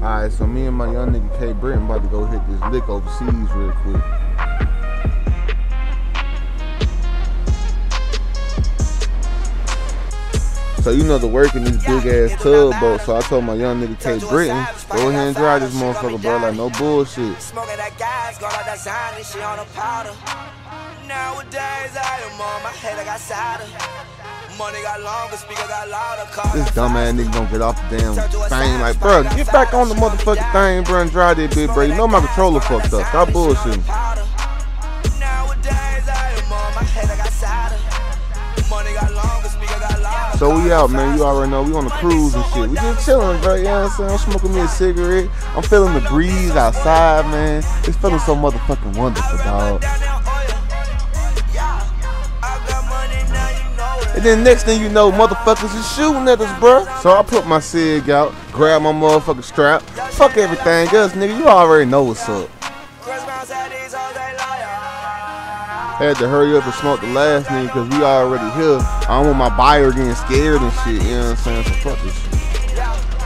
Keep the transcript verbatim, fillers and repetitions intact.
Alright, so me and my young nigga K Britton about to go hit this lick overseas real quick. So you know the work in these big ass tub boats. So I told my young nigga K Britton, go ahead and drive this motherfucker, bro. Like no bullshit. Smoking that gas, got all that sign and shit on the powder. Nowadays I am on my head, I got cider. Money got longer, speaker got louder. This dumb ass nigga gonna get off the damn thing. Like, bro, get back on the motherfucking thing, bro, and drive that bitch, bro. You know my controller fucked up. Stop bullshitting. Nowadays I am on my head, I got cider. Money got longer, speaker got louder. So we out, man. You already know we on the cruise and shit. We just chilling, bro. You know what I'm saying? I'm smoking me a cigarette. I'm feeling the breeze outside, man. It's feeling so motherfucking wonderful, dog. And then next thing you know, motherfuckers is shooting at us, bro. So I put my cig out, grab my motherfucking strap. Fuck everything else, nigga. You already know what's up. Had to hurry up and smoke the last nigga because we already here. I don't want my buyer getting scared and shit, you know what I'm saying? So fuck this shit.